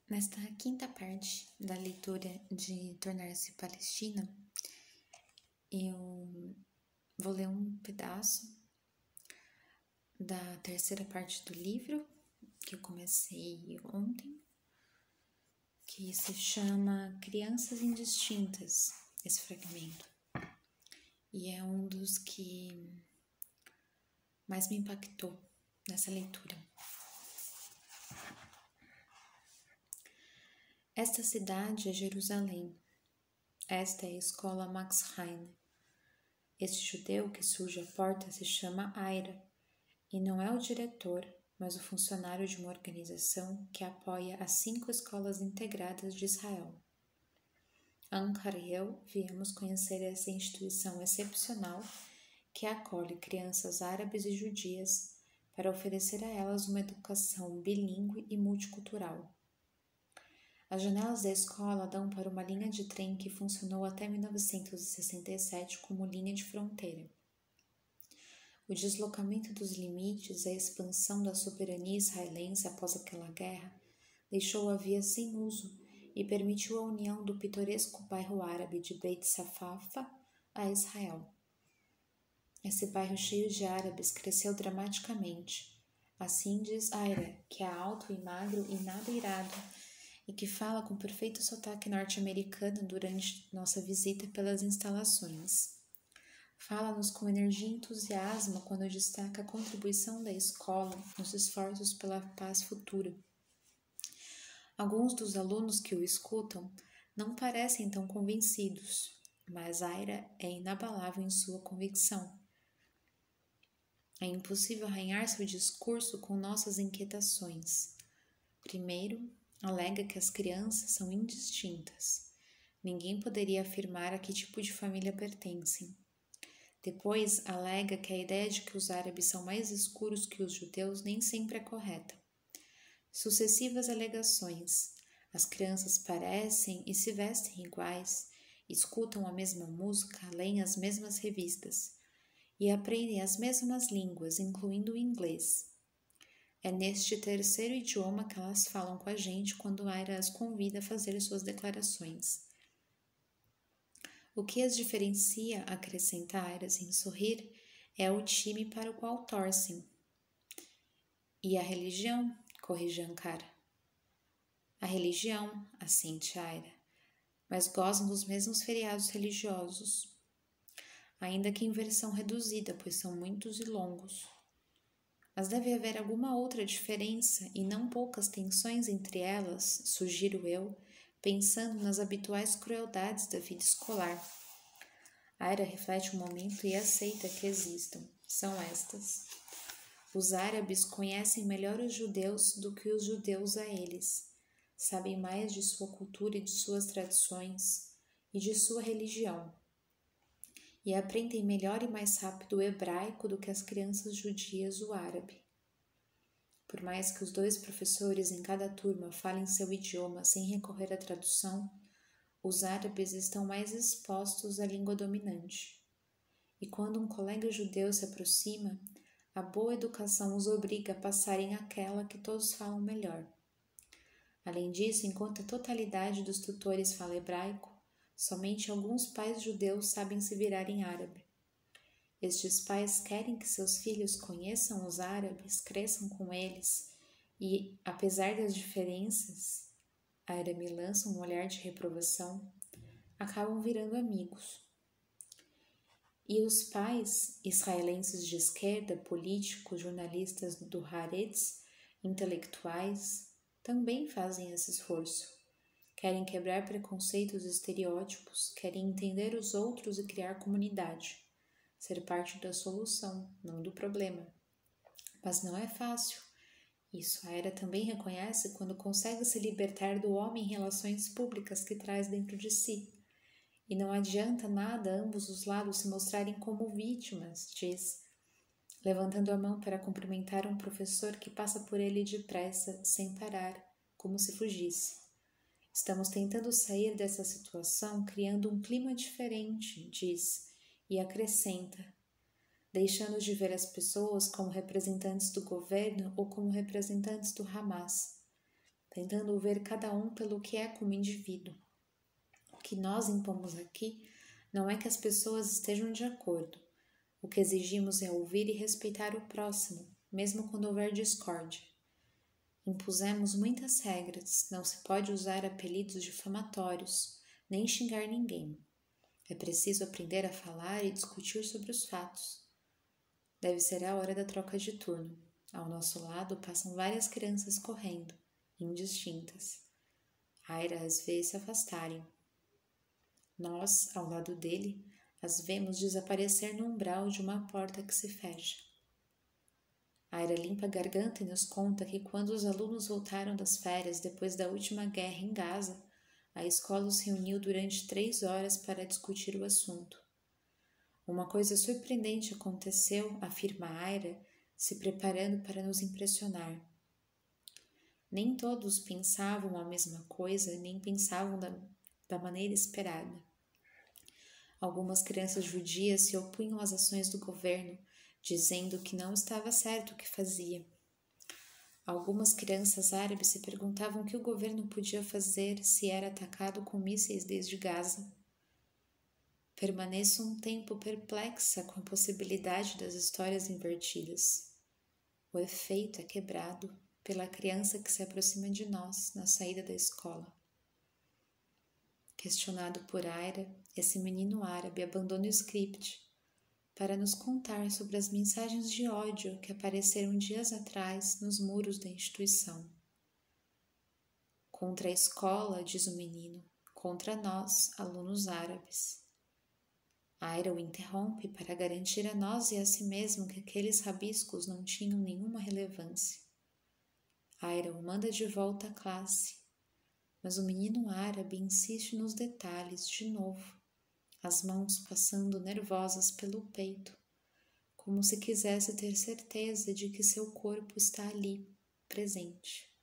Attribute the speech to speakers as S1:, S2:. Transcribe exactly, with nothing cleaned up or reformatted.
S1: Nesta quinta parte da leitura de Tornar-se Palestina, eu vou ler um pedaço da terceira parte do livro, que eu comecei ontem, que se chama Crianças Indistintas, esse fragmento. E é um dos que mais me impactou nessa leitura. Esta cidade é Jerusalém. Esta é a escola Max Heine. Este judeu que surge à porta se chama Aira, e não é o diretor, mas o funcionário de uma organização que apoia as cinco escolas integradas de Israel. Ankar e eu viemos conhecer essa instituição excepcional que acolhe crianças árabes e judias para oferecer a elas uma educação bilíngue e multicultural. As janelas da escola dão para uma linha de trem que funcionou até mil novecentos e sessenta e sete como linha de fronteira. O deslocamento dos limites e a expansão da soberania israelense após aquela guerra deixou a via sem uso e permitiu a união do pitoresco bairro árabe de Beit Safafa a Israel. Esse bairro cheio de árabes cresceu dramaticamente. Assim diz Aira, que é alto e magro e nada irado, e que fala com perfeito sotaque norte-americano durante nossa visita pelas instalações. Fala-nos com energia e entusiasmo quando destaca a contribuição da escola nos esforços pela paz futura. Alguns dos alunos que o escutam não parecem tão convencidos, mas Aira é inabalável em sua convicção. É impossível arranhar seu discurso com nossas inquietações. Primeiro, alega que as crianças são indistintas. Ninguém poderia afirmar a que tipo de família pertencem. Depois, alega que a ideia de que os árabes são mais escuros que os judeus nem sempre é correta. Sucessivas alegações. As crianças parecem e se vestem iguais, escutam a mesma música, leem as mesmas revistas e aprendem as mesmas línguas, incluindo o inglês. É neste terceiro idioma que elas falam com a gente quando Aira as convida a fazer suas declarações. O que as diferencia, acrescenta Aira sem sorrir, é o time para o qual torcem. E a religião, corrige Ankar. A religião, assente Aira, mas gozam dos mesmos feriados religiosos, ainda que em versão reduzida, pois são muitos e longos. Mas deve haver alguma outra diferença e não poucas tensões entre elas, sugiro eu, pensando nas habituais crueldades da vida escolar. Aira reflete um momento e aceita que existam. São estas. Os árabes conhecem melhor os judeus do que os judeus a eles. Sabem mais de sua cultura e de suas tradições e de sua religião. E aprendem melhor e mais rápido o hebraico do que as crianças judias o árabe. Por mais que os dois professores em cada turma falem seu idioma sem recorrer à tradução, os árabes estão mais expostos à língua dominante. E quando um colega judeu se aproxima, a boa educação os obriga a passarem aquela que todos falam melhor. Além disso, enquanto a totalidade dos tutores fala hebraico, somente alguns pais judeus sabem se virar em árabe. Estes pais querem que seus filhos conheçam os árabes, cresçam com eles e, apesar das diferenças, Aira me lança um olhar de reprovação, acabam virando amigos. E os pais, israelenses de esquerda, políticos, jornalistas do Haaretz, intelectuais, também fazem esse esforço. Querem quebrar preconceitos e estereótipos, querem entender os outros e criar comunidade. Ser parte da solução, não do problema. Mas não é fácil. Isso a Aira também reconhece quando consegue se libertar do homem em relações públicas que traz dentro de si. E não adianta nada ambos os lados se mostrarem como vítimas, diz, levantando a mão para cumprimentar um professor que passa por ele depressa, sem parar, como se fugisse. Estamos tentando sair dessa situação criando um clima diferente, diz, e acrescenta, deixando de ver as pessoas como representantes do governo ou como representantes do Hamas. tentando ver cada um pelo que é como indivíduo. O que nós impomos aqui não é que as pessoas estejam de acordo. O que exigimos é ouvir e respeitar o próximo, mesmo quando houver discórdia. Impusemos muitas regras, não se pode usar apelidos difamatórios, nem xingar ninguém. É preciso aprender a falar e discutir sobre os fatos. Deve ser a hora da troca de turno. Ao nosso lado passam várias crianças correndo, indistintas. Aira as vê se afastarem. Nós, ao lado dele, as vemos desaparecer no umbral de uma porta que se fecha. Aira limpa a garganta e nos conta que quando os alunos voltaram das férias depois da última guerra em Gaza, a escola os reuniu durante três horas para discutir o assunto. Uma coisa surpreendente aconteceu, afirma Aira, se preparando para nos impressionar. Nem todos pensavam a mesma coisa, nem pensavam da, da maneira esperada. Algumas crianças judias se opunham às ações do governo, dizendo que não estava certo o que fazia. Algumas crianças árabes se perguntavam o que o governo podia fazer se era atacado com mísseis desde Gaza. Permaneço um tempo perplexa com a possibilidade das histórias invertidas. O efeito é quebrado pela criança que se aproxima de nós na saída da escola. Questionado por Aira, esse menino árabe abandona o script para nos contar sobre as mensagens de ódio que apareceram dias atrás nos muros da instituição. Contra a escola, diz o menino, contra nós, alunos árabes. Aira o interrompe para garantir a nós e a si mesmo que aqueles rabiscos não tinham nenhuma relevância. Aira o manda de volta à classe, mas o menino árabe insiste nos detalhes de novo, as mãos passando nervosas pelo peito, como se quisesse ter certeza de que seu corpo está ali, presente.